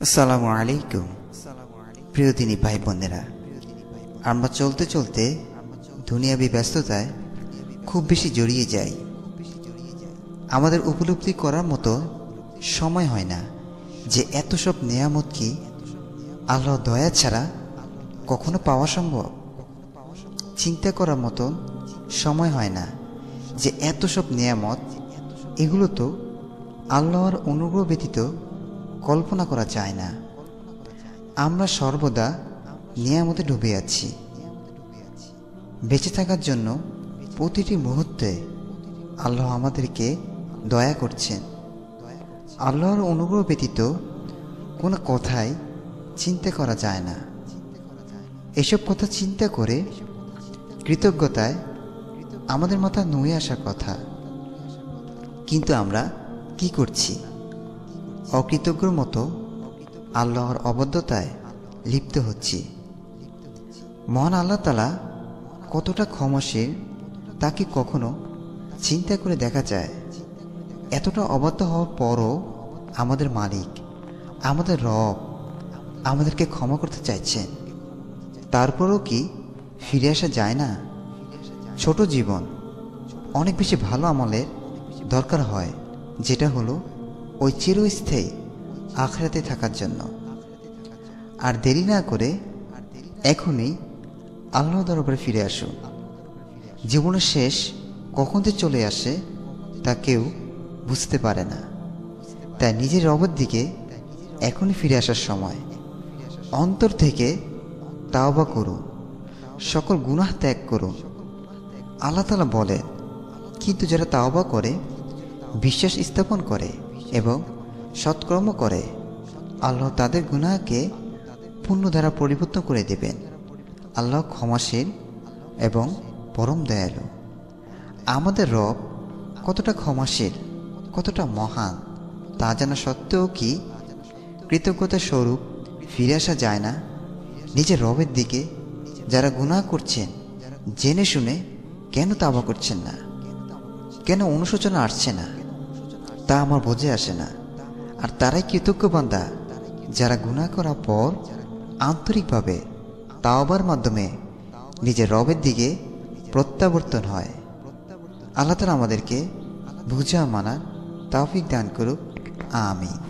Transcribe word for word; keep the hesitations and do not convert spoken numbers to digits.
আসসালামু আলাইকুম প্রিয় দিনী ভাই বোনেরা, আমরা চলতে চলতে দুনিয়াবি ব্যস্ততায় খুব বেশি জড়িয়ে যাই। আমাদের উপলব্ধি করার মতো সময় হয় না যে এত সব নেয়ামত কি আল্লাহর দয়া ছাড়া কখনো পাওয়া সম্ভব। চিন্তা করার মতো সময় হয় না যে এত সব নেয়ামত, এগুলো তো আল্লাহর অনুগ্রহ ব্যতীত কল্পনা করা যায় না। আমরা সর্বদা নিয়ামতে ডুবে আছি। বেঁচে থাকার জন্য প্রতিটি মুহূর্তে আল্লাহ আমাদেরকে দয়া করছেন। আল্লাহর অনুগ্রহ ব্যতীত কোনো কথাই চিন্তা করা যায় না। এসব কথা চিন্তা করে কৃতজ্ঞতায় আমাদের মাথায় নুয়ে আসার কথা, কিন্তু আমরা কি করছি? অকৃতজ্ঞর মতো আল্লাহর অবদ্ধতায় লিপ্ত হচ্ছি। মহান আল্লাহ তাআলা কতটা ক্ষমাশীল তা কি কখনো চিন্তা করে দেখা যায়? এতটা অবাধ্য হওয়ার পরও আমাদের মালিক, আমাদের রব আমাদেরকে ক্ষমা করতে চাইছেন। তারপরেও কি ফিরে আসা যায় না? ছোট জীবন, অনেক বেশি ভালো আমলের দরকার হয়, যেটা হলো ওই চিরস্থায়ী আখিরাতে থাকার জন্য। আর দেরি না করে এখনই আল্লাহ দরবারে ফিরে আসুন। জীবনের শেষ কখন যে চলে আসে তা কেউ বুঝতে পারে না। তাই নিজের রবের দিকে এখনই ফিরে আসার সময়। অন্তর থেকে তাওবা করুন, সকল গুনাহ ত্যাগ করুন। আল্লাহ তাআলা বলেন, কিন্তু যারা তাওবা করে, বিশ্বাস স্থাপন করে এবং সৎকর্ম করে, আল্লাহ তাদের গুনাহকে পুণ্য দ্বারা পরিবর্তন করে দেবেন। আল্লাহ ক্ষমাশীল এবং পরম দয়ালু। আমাদের রব কতটা ক্ষমাশীল, কতটা মহান তা জানা সত্ত্বেও কি কৃতজ্ঞতা স্বরূপ ফিরে আসা যায় না নিজের রবের দিকে? যারা গুনাহ করছেন জেনে শুনে কেন তাওবা করছেন না? কেন অনুশোচনা আসছে না? তা আমার বোঝে আসে না। আর তারাই কৃতজ্ঞ বান্দা যারা গুনাহ করার পর আন্তরিকভাবে তাওবার মাধ্যমে নিজের রবের দিকে প্রত্যাবর্তন হয়। আল্লাহ তাআলা আমাদেরকে বুঝা মানার তৌফিক দান করুক। আমিন।